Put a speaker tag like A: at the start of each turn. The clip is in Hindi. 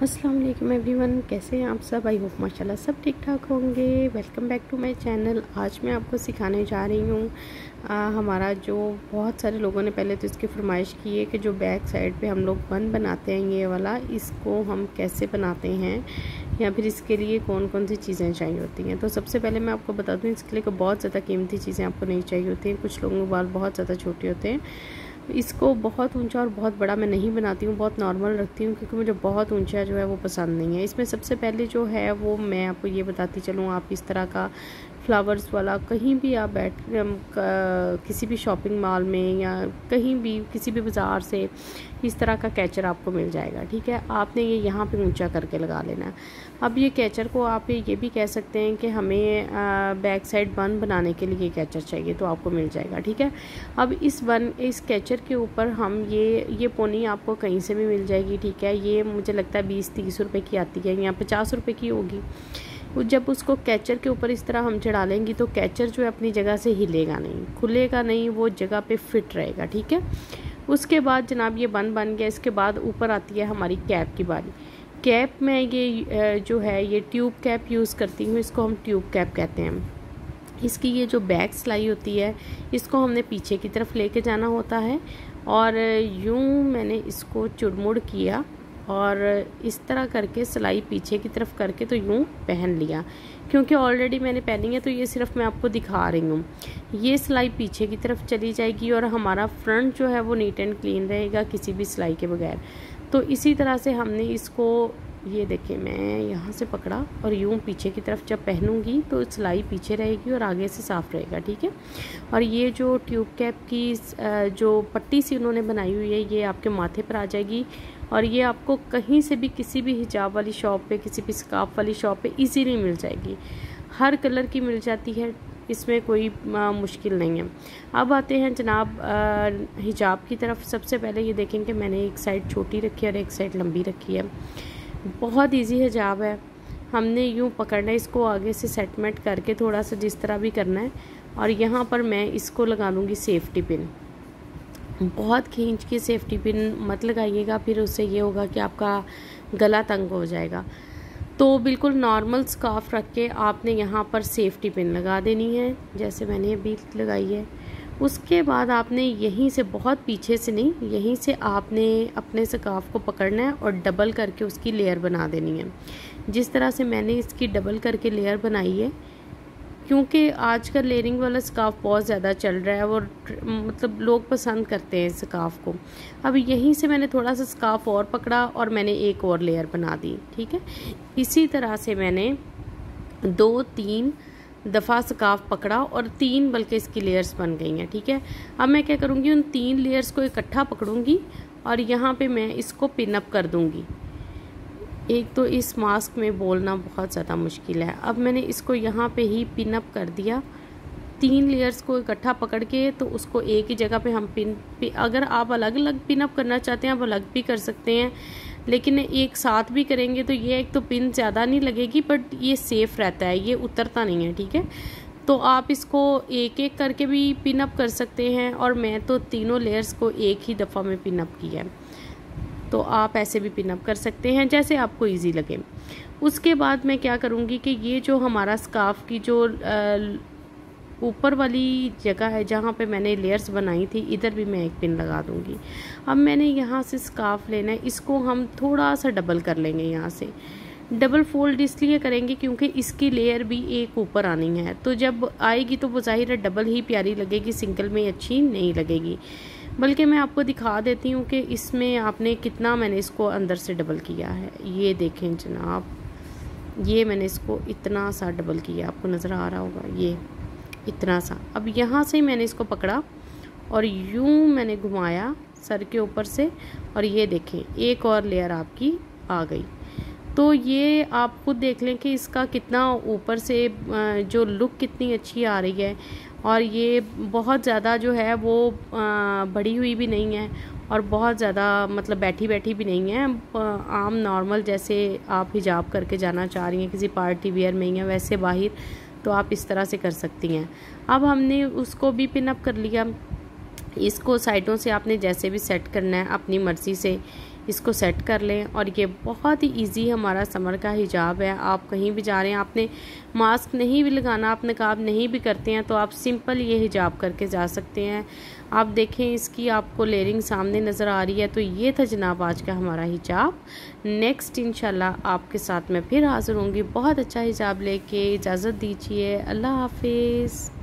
A: अस्सलाम वालेकुम एवरीवन, कैसे हैं आप सब। आई होप माशाल्लाह सब ठीक ठाक होंगे। Welcome back to my channel. आज मैं आपको सिखाने जा रही हूँ हमारा जो बहुत सारे लोगों ने पहले तो इसकी फरमाइश की है कि जो बैक साइड पे हम लोग बन बनाते हैं ये वाला, इसको हम कैसे बनाते हैं या फिर इसके लिए कौन कौन सी चीज़ें चाहिए होती हैं। तो सबसे पहले मैं आपको बता दूँ, इसके लिए बहुत ज़्यादा कीमती चीज़ें आपको नहीं चाहिए होती हैं। कुछ लोगों के बाल बहुत ज़्यादा छोटे होते हैं। इसको बहुत ऊंचा और बहुत बड़ा मैं नहीं बनाती हूँ, बहुत नॉर्मल रखती हूँ क्योंकि मुझे बहुत ऊंचा जो है वो पसंद नहीं है। इसमें सबसे पहले जो है वो मैं आपको ये बताती चलूँ, आप इस तरह का फ्लावर्स वाला कहीं भी आप किसी भी शॉपिंग मॉल में या कहीं भी किसी भी बाज़ार से इस तरह का कैचर आपको मिल जाएगा। ठीक है, आपने ये यहाँ पे ऊंचा करके लगा लेना है। अब ये कैचर को आप ये भी कह सकते हैं कि हमें बैक साइड बन बनाने के लिए कैचर चाहिए, तो आपको मिल जाएगा। ठीक है, अब इस कैचर के ऊपर हम ये पोनी आपको कहीं से भी मिल जाएगी। ठीक है, ये मुझे लगता है 20-30 रुपये की आती है या 50 रुपये की होगी। जब उसको कैचर के ऊपर इस तरह हम चढ़ा लेंगी तो कैचर जो है अपनी जगह से हिलेगा नहीं, खुलेगा नहीं, वो जगह पे फिट रहेगा। ठीक है, उसके बाद जनाब ये बन गया। इसके बाद ऊपर आती है हमारी कैप की बारी। कैप में ये जो है ये ट्यूब कैप यूज़ करती हूँ, इसको हम ट्यूब कैप कहते हैं। इसकी ये जो बैक सिलाई होती है इसको हमने पीछे की तरफ लेके जाना होता है और यूँ मैंने इसको चुड़मुड़ किया और इस तरह करके सिलाई पीछे की तरफ करके तो यूँ पहन लिया। क्योंकि ऑलरेडी मैंने पहनी है तो ये सिर्फ मैं आपको दिखा रही हूँ। ये सिलाई पीछे की तरफ चली जाएगी और हमारा फ्रंट जो है वो नीट एंड क्लीन रहेगा किसी भी सिलाई के बगैर। तो इसी तरह से हमने इसको, ये देखिए मैं यहाँ से पकड़ा और यूँ पीछे की तरफ जब पहनूंगी तो सिलाई पीछे रहेगी और आगे से साफ़ रहेगा। ठीक है, और ये जो ट्यूब कैप की जो पट्टी सी उन्होंने बनाई हुई है ये आपके माथे पर आ जाएगी और ये आपको कहीं से भी किसी भी हिजाब वाली शॉप पे, किसी भी स्कार्फ वाली शॉप पे इजीली मिल जाएगी। हर कलर की मिल जाती है, इसमें कोई मुश्किल नहीं है। अब आते हैं जनाब हिजाब की तरफ। सबसे पहले ये देखेंगे मैंने एक साइड छोटी रखी है और एक साइड लंबी रखी है। बहुत इजी हिजाब है। हमने यूँ पकड़ना है, इसको आगे से सेटमेंट करके थोड़ा सा जिस तरह भी करना है और यहाँ पर मैं इसको लगा लूँगी सेफ्टी पिन। बहुत खींच के सेफ्टी पिन मत लगाइएगा, फिर उससे ये होगा कि आपका गला तंग हो जाएगा। तो बिल्कुल नॉर्मल स्कार्फ रख के आपने यहाँ पर सेफ्टी पिन लगा देनी है, जैसे मैंने अभी लगाई है। उसके बाद आपने यहीं से, बहुत पीछे से नहीं, यहीं से आपने अपने स्कार्फ को पकड़ना है और डबल करके उसकी लेयर बना देनी है। जिस तरह से मैंने इसकी डबल करके लेयर बनाई है, क्योंकि आजकल लेयरिंग वाला स्कार्फ बहुत ज़्यादा चल रहा है और मतलब लोग पसंद करते हैं स्कार्फ को। अब यहीं से मैंने थोड़ा सा स्कार्फ और पकड़ा और मैंने एक और लेयर बना दी। ठीक है, इसी तरह से मैंने 2-3 दफ़ा स्कार्फ पकड़ा और 3 बल्कि इसकी लेयर्स बन गई हैं। ठीक है, अब मैं क्या करूँगी, उन 3 लेयर्स को इकट्ठा पकड़ूँगी और यहाँ पे मैं इसको पिन अप कर दूँगी। एक तो इस मास्क में बोलना बहुत ज़्यादा मुश्किल है। अब मैंने इसको यहाँ पे ही पिन अप कर दिया। 3 लेयर्स को इकट्ठा पकड़ के तो उसको एक ही जगह पे हम अगर आप अलग अलग पिन अप करना चाहते हैं आप अलग भी कर सकते हैं, लेकिन एक साथ भी करेंगे तो ये एक तो पिन ज़्यादा नहीं लगेगी बट ये सेफ़ रहता है, ये उतरता नहीं है। ठीक है, तो आप इसको एक एक करके भी पिन अप कर सकते हैं और मैं तो तीनों लेयर्स को एक ही दफ़ा में पिन अप किया है। तो आप ऐसे भी पिन अप कर सकते हैं जैसे आपको इजी लगे। उसके बाद मैं क्या करूँगी कि ये जो हमारा स्कार्फ की जो ऊपर वाली जगह है जहाँ पे मैंने लेयर्स बनाई थी, इधर भी मैं एक पिन लगा दूँगी। अब मैंने यहाँ से स्कार्फ लेना है, इसको हम थोड़ा सा डबल कर लेंगे। यहाँ से डबल फोल्ड इसलिए करेंगे क्योंकि इसकी लेयर भी एक ऊपर आनी है, तो जब आएगी तो वो जाहिर है डबल ही प्यारी लगेगी, सिंगल में अच्छी नहीं लगेगी। बल्कि मैं आपको दिखा देती हूँ कि इसमें आपने कितना, मैंने इसको अंदर से डबल किया है। ये देखें जनाब, ये मैंने इसको इतना सा डबल किया, आपको नज़र आ रहा होगा, ये इतना सा। अब यहाँ से मैंने इसको पकड़ा और यूँ मैंने घुमाया सर के ऊपर से और ये देखें एक और लेयर आपकी आ गई। तो ये आप खुद देख लें कि इसका कितना ऊपर से जो लुक कितनी अच्छी आ रही है और ये बहुत ज़्यादा जो है वो बड़ी हुई भी नहीं है और बहुत ज़्यादा मतलब बैठी बैठी भी नहीं है। आम नॉर्मल जैसे आप हिजाब करके जाना चाह रही हैं किसी पार्टी वेयर में या वैसे बाहर, तो आप इस तरह से कर सकती हैं। अब हमने उसको भी पिन अप कर लिया। इसको साइडों से आपने जैसे भी सेट करना है अपनी मर्ज़ी से। इसको सेट कर लें। और ये बहुत ही इजी हमारा समर का हिजाब है। आप कहीं भी जा रहे हैं, आपने मास्क नहीं भी लगाना, आप नकाब नहीं भी करते हैं, तो आप सिंपल ये हिजाब करके जा सकते हैं। आप देखें इसकी आपको लेयरिंग सामने नज़र आ रही है। तो ये था जनाब आज का हमारा हिजाब। नेक्स्ट इंशाल्लाह आपके साथ मैं फिर हाज़िर होंगी बहुत अच्छा हिजाब लेके। इजाज़त दीजिए, अल्लाह हाफिज़।